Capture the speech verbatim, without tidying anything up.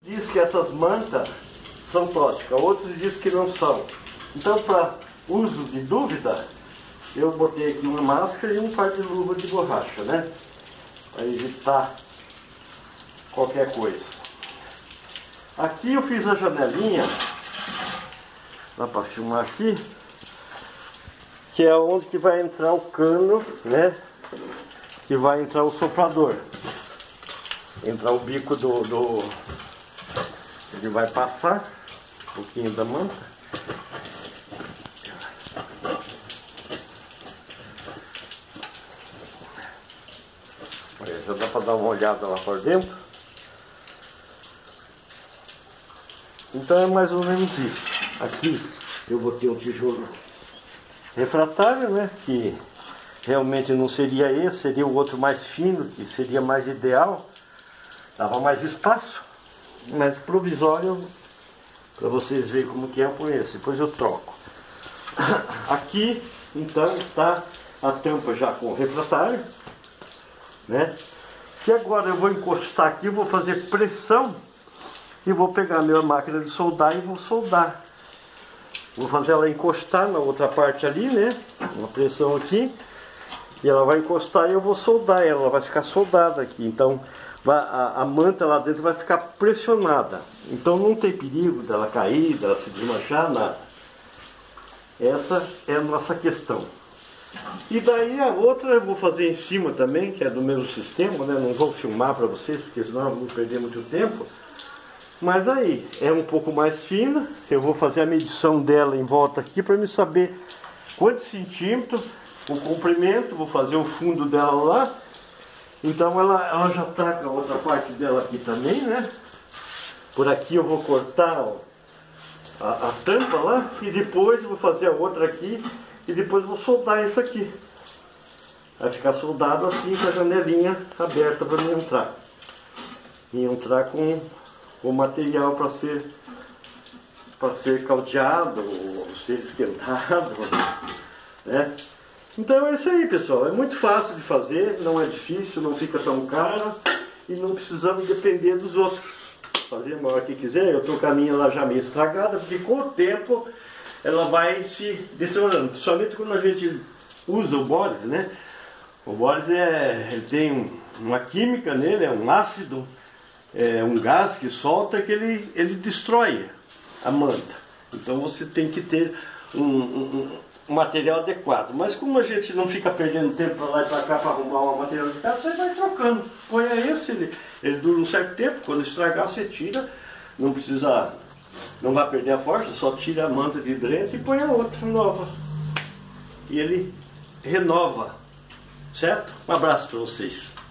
Diz que essas mantas são tóxicas, outros dizem que não são. Então, para uso de dúvida, eu botei aqui uma máscara e um par de luva de borracha, né? Para evitar qualquer coisa. Aqui eu fiz a janelinha, dá para filmar aqui, que é onde que vai entrar o cano, né? Que vai entrar o soprador. Entrar o bico do, do... Ele vai passar um pouquinho da manta. Já dá para dar uma olhada lá por dentro. Então é mais ou menos isso. Aqui eu botei um tijolo refratário, né? Que realmente não seria esse, seria o outro mais fino, que seria mais ideal. Dava mais espaço. Mas provisório, para vocês verem como que é, eu ponho esse. Depois eu troco. Aqui, então, está a tampa já com refratário, né? E agora eu vou encostar aqui, vou fazer pressão e vou pegar a minha máquina de soldar e vou soldar. Vou fazer ela encostar na outra parte ali, né? Uma pressão aqui. E ela vai encostar e eu vou soldar ela, ela vai ficar soldada aqui. Então vai, a, a manta lá dentro vai ficar pressionada. Então não tem perigo dela cair, dela se desmanchar, nada. Essa é a nossa questão. E daí a outra eu vou fazer em cima também, que é do mesmo sistema, né? Não vou filmar para vocês, porque senão eu vou perder muito tempo. Mas aí, é um pouco mais fina, eu vou fazer a medição dela em volta aqui para me saber quantos centímetros, o comprimento, vou fazer o fundo dela lá. Então ela, ela já está com a outra parte dela aqui também, né? Por aqui eu vou cortar ó, a, a tampa lá e depois vou fazer a outra aqui. E depois vou soldar isso aqui. Vai ficar soldado assim com a janelinha aberta para mim entrar. E entrar com o material para ser para ser caldeado, ou ser esquentado, né? Então é isso aí, pessoal. É muito fácil de fazer, não é difícil, não fica tão caro e não precisamos depender dos outros. Fazer a hora que quiser. Eu estou com a minha lá já meio estragada, porque com o tempo ela vai se deteriorando, principalmente quando a gente usa o bóris, né? O bóris é, ele tem um, uma química nele, é um ácido, é um gás que solta que ele, ele destrói a manta. Então você tem que ter um, um, um material adequado. Mas como a gente não fica perdendo tempo para lá e para cá para arrumar um material adequado, você vai trocando. Põe esse, ele, ele dura um certo tempo, quando estragar você tira, não precisa... Não vai perder a força, só tira a manta de dentro e põe a outra nova. E ele renova, certo? Um abraço para vocês.